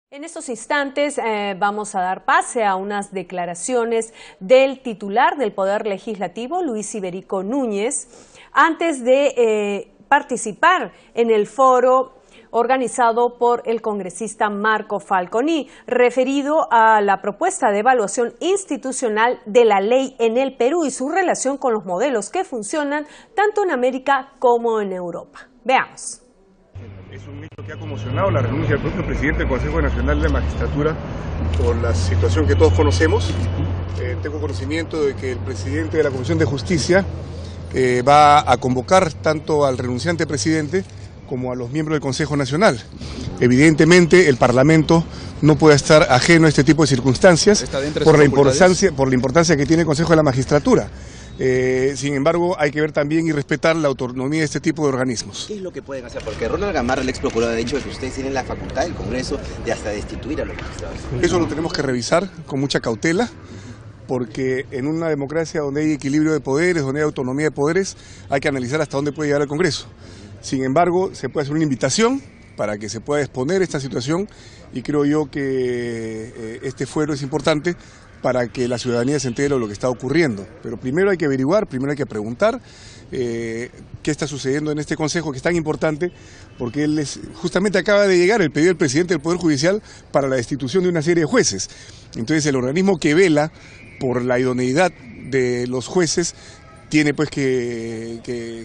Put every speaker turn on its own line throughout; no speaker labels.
En estos instantes vamos a dar pase a unas declaraciones del titular del Poder Legislativo, Luis Iberico Núñez, antes de participar en el foro organizado por el congresista Marco Falconi, referido a la propuesta de evaluación institucional de la ley en el Perú y su relación con los modelos que funcionan tanto en América como en Europa. Veamos.
Es un hecho que ha conmocionado la renuncia del propio presidente del Consejo Nacional de Magistratura por la situación que todos conocemos. Tengo conocimiento de que el presidente de la Comisión de Justicia va a convocar tanto al renunciante presidente como a los miembros del Consejo Nacional. Evidentemente el Parlamento no puede estar ajeno a este tipo de circunstancias por la importancia que tiene el Consejo de la Magistratura. Sin embargo, hay que ver también y respetar la autonomía de este tipo de organismos.
¿Qué es lo que pueden hacer? Porque Ronald Gamarra, el ex procurador, ha dicho que ustedes tienen la facultad del Congreso de hasta destituir a los magistrados.
Eso lo tenemos que revisar con mucha cautela, porque en una democracia donde hay equilibrio de poderes, donde hay autonomía de poderes, hay que analizar hasta dónde puede llegar el Congreso. Sin embargo, se puede hacer una invitación para que se pueda exponer esta situación y creo yo que este fuero es importante para que la ciudadanía se entere de lo que está ocurriendo. Pero primero hay que averiguar, primero hay que preguntar qué está sucediendo en este Consejo, que es tan importante, porque justamente acaba de llegar el pedido del presidente del Poder Judicial para la destitución de una serie de jueces. Entonces el organismo que vela por la idoneidad de los jueces tiene pues que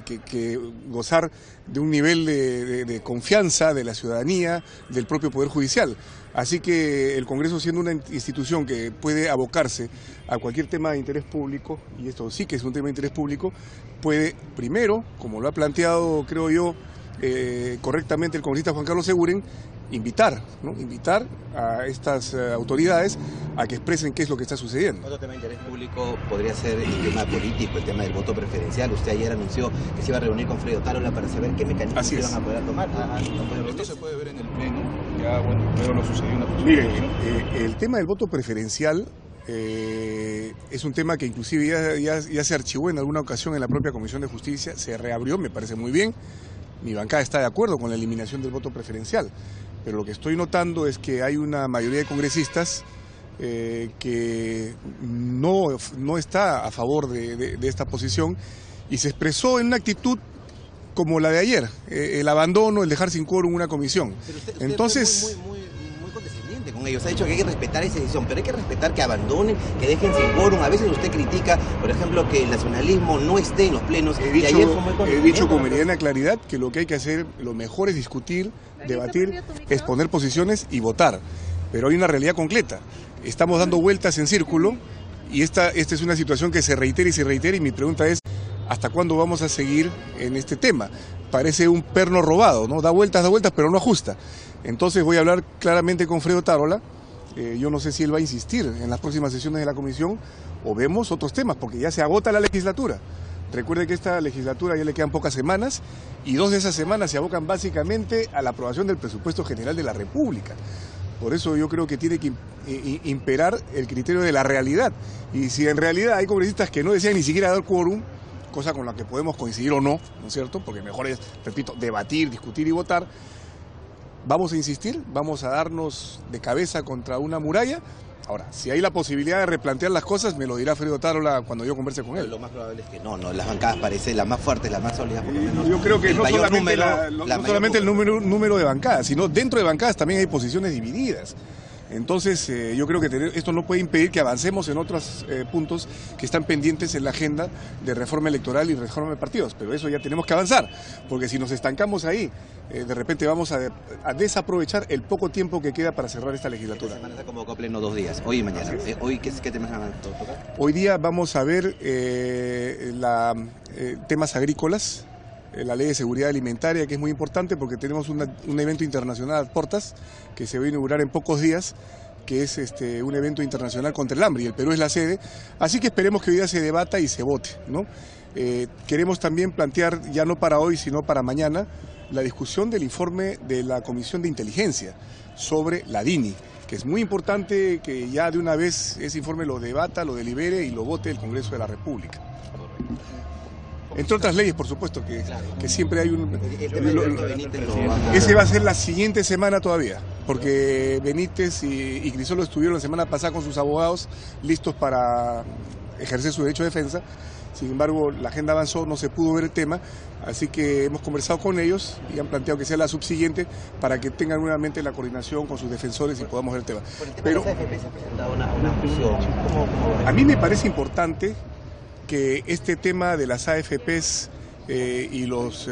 gozar de un nivel de confianza de la ciudadanía, del propio Poder Judicial. Así que el Congreso, siendo una institución que puede abocarse a cualquier tema de interés público, y esto sí que es un tema de interés público, puede primero, como lo ha planteado, creo yo, correctamente el congresista Juan Carlos Seguren, invitar a estas autoridades a que expresen qué es lo que está sucediendo.
Otro tema de interés público podría ser el tema político, el tema del voto preferencial. Usted ayer anunció que se iba a reunir con Fredo Tarola para saber qué mecanismos se van a poder tomar.
Esto se puede ver en el pleno, ya bueno, pero no sucedió una cosa.
Miren, el tema del voto preferencial es un tema que inclusive ya se archivó en alguna ocasión en la propia Comisión de Justicia, se reabrió, me parece muy bien. Mi bancada está de acuerdo con la eliminación del voto preferencial, pero lo que estoy notando es que hay una mayoría de congresistas que no está a favor de esta posición y se expresó en una actitud como la de ayer, el abandono, el dejar sin quórum una comisión.
Pero usted
Entonces,
muy condescendiente con ellos. Ha dicho que hay que respetar esa decisión, pero hay que respetar que abandonen, que dejen sin quórum. A veces usted critica, por ejemplo, que el nacionalismo no esté en los plenos.
He dicho con meridiana claridad que lo que hay que hacer, lo mejor es discutir, debatir, exponer posiciones y votar. Pero hay una realidad concreta. Estamos dando vueltas en círculo y esta es una situación que se reitera y mi pregunta es, ¿hasta cuándo vamos a seguir en este tema? Parece un perno robado, ¿no? Da vueltas, pero no ajusta. Entonces voy a hablar claramente con Fredo Tarola. Yo no sé si él va a insistir en las próximas sesiones de la comisión o vemos otros temas, porque ya se agota la legislatura. Recuerde que esta legislatura ya le quedan pocas semanas y 2 de esas semanas se abocan básicamente a la aprobación del presupuesto general de la República. Por eso yo creo que tiene que imperar el criterio de la realidad. Y si en realidad hay congresistas que no desean ni siquiera dar quórum, cosa con la que podemos coincidir o no, ¿no es cierto? Porque mejor es, repito, debatir, discutir y votar. Vamos a insistir, vamos a darnos de cabeza contra una muralla. Ahora, si hay la posibilidad de replantear las cosas, me lo dirá Fredo Tarola cuando yo converse con él.
Lo más probable es que no, las bancadas parecen las más fuertes, las más sólidas, por lo menos.
Yo creo que no solamente el número de bancadas, sino dentro de bancadas también hay posiciones divididas. Entonces, yo creo que esto no puede impedir que avancemos en otros puntos que están pendientes en la agenda de reforma electoral y reforma de partidos, pero eso ya tenemos que avanzar, porque si nos estancamos ahí, de repente vamos a desaprovechar el poco tiempo que queda para cerrar esta legislatura.
Esta semana se convocó pleno 2 días, hoy y mañana. ¿Hoy qué temas van a tocar?
Hoy día vamos a ver temas agrícolas, la ley de seguridad alimentaria, que es muy importante porque tenemos un evento internacional a puertas que se va a inaugurar en pocos días, que es un evento internacional contra el hambre y el Perú es la sede, así que esperemos que hoy día se debata y se vote, ¿no? Queremos también plantear, ya no para hoy sino para mañana, la discusión del informe de la Comisión de Inteligencia sobre la DINI, que es muy importante que ya de una vez ese informe lo debata, lo delibere y lo vote el Congreso de la República. Entre otras leyes, por supuesto, que siempre hay un... Ese va a ser la siguiente semana todavía. porque Benítez y Crisolo estuvieron la semana pasada con sus abogados listos para ejercer su derecho de defensa. Sin embargo, la agenda avanzó, no se pudo ver el tema, así que hemos conversado con ellos y han planteado que sea la subsiguiente para que tengan nuevamente la coordinación con sus defensores y podamos ver el tema.
Pero de las AFP se ha presentado una moción. ¿Cómo?
A mí me parece importante que este tema de las AFPs y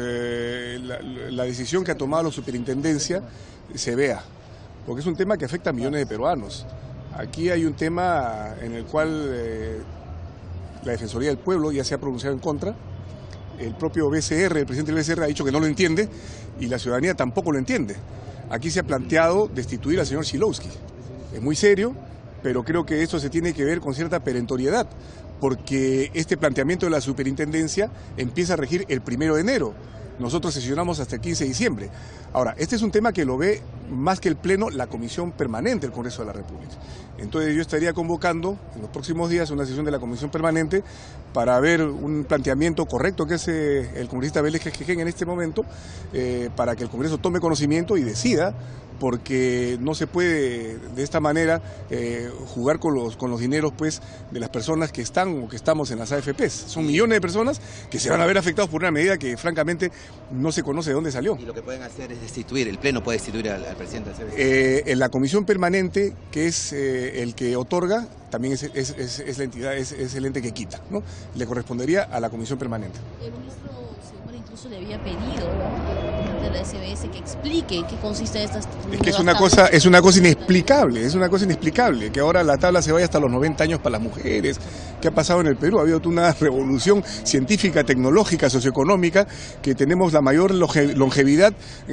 la decisión que ha tomado la superintendencia se vea, porque es un tema que afecta a millones de peruanos. Aquí hay un tema en el cual la Defensoría del Pueblo ya se ha pronunciado en contra, el propio BCR, el presidente del BCR ha dicho que no lo entiende y la ciudadanía tampoco lo entiende. Aquí se ha planteado destituir al señor Szilowski. Es muy serio, pero creo que esto se tiene que ver con cierta perentoriedad, porque este planteamiento de la superintendencia empieza a regir el 1 de enero. Nosotros sesionamos hasta el 15 de diciembre. Ahora, este es un tema que lo ve más que el Pleno la Comisión Permanente del Congreso de la República. Entonces yo estaría convocando en los próximos días una sesión de la Comisión Permanente para ver un planteamiento correcto que hace el congresista Vélez Quején en este momento, para que el Congreso tome conocimiento y decida, porque no se puede de esta manera jugar con los dineros pues de las personas que están o que estamos en las AFPs. Son millones de personas que se van a ver afectados por una medida que francamente no se conoce de dónde salió.
Y lo que pueden hacer es destituir, el Pleno puede destituir al presidente del
CBC. En la Comisión Permanente, que es el que otorga, también es la entidad, es el ente que quita, ¿no? Le correspondería a la Comisión Permanente.
El ministro Segura incluso le había pedido de la SBS que explique en qué consiste estas...
Es que es una cosa inexplicable, que ahora la tabla se vaya hasta los 90 años para las mujeres. ¿Qué ha pasado en el Perú? Ha habido una revolución científica, tecnológica, socioeconómica, que tenemos la mayor longevidad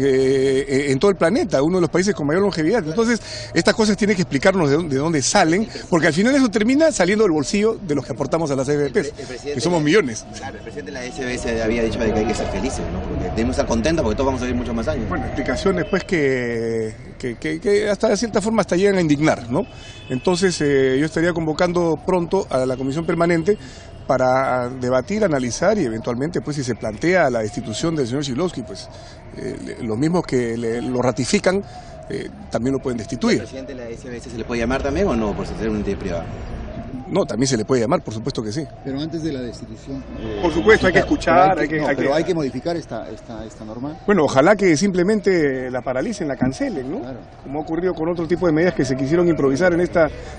en todo el planeta, uno de los países con mayor longevidad. Entonces, estas cosas tienen que explicarnos de dónde salen, porque al final eso termina saliendo del bolsillo de los que aportamos a las AFPs, que somos millones.
Claro, el presidente de la SBS había dicho que hay que ser felices, ¿no? Porque debemos estar contentos porque todos vamos a vivir muchos más años.
Bueno, explicaciones pues que hasta de cierta forma hasta llegan a indignar, ¿no? Entonces yo estaría convocando pronto a la Comisión Permanente para debatir, analizar y eventualmente pues si se plantea la destitución del señor Szilowski, pues los mismos que lo ratifican también lo pueden destituir.
¿Al presidente de la SBS se le puede llamar también o no por ser una entidad privada?
No, también se le puede llamar, por supuesto que sí.
Pero antes de la destitución...
por supuesto, hay que escuchar,
pero hay que modificar esta norma.
Bueno, ojalá que simplemente la paralicen, la cancelen, ¿no? Claro. Como ha ocurrido con otro tipo de medidas que se quisieron improvisar en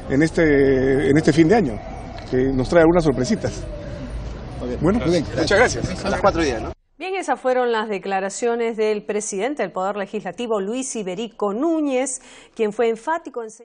este fin de año, que nos trae algunas sorpresitas. Okay. Bueno, muchas gracias.
A las 4 días, ¿no?
Bien, esas fueron las declaraciones del presidente del Poder Legislativo, Luis Iberico Núñez, quien fue enfático en...